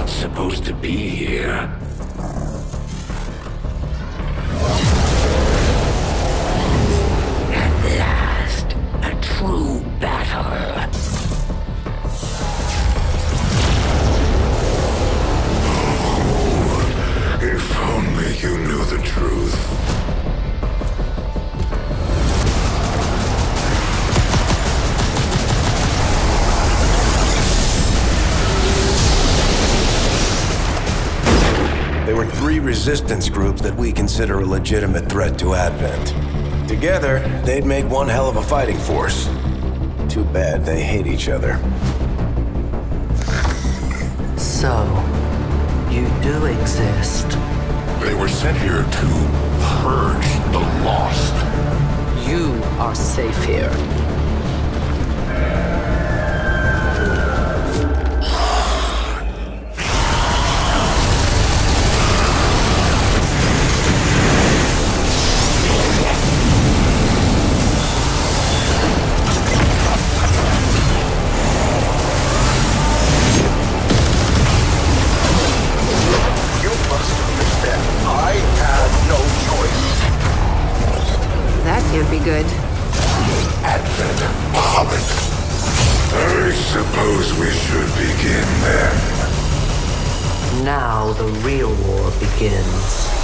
not supposed to be here. At last, a true battle. Oh, if only you knew the truth. There were 3 resistance groups that we consider a legitimate threat to Advent. Together, they'd make one hell of a fighting force. Too bad they hate each other. So, you do exist. They were sent here to purge the lost. You are safe here. That can't be good. Advent Hobbit. I suppose we should begin then. Now the real war begins.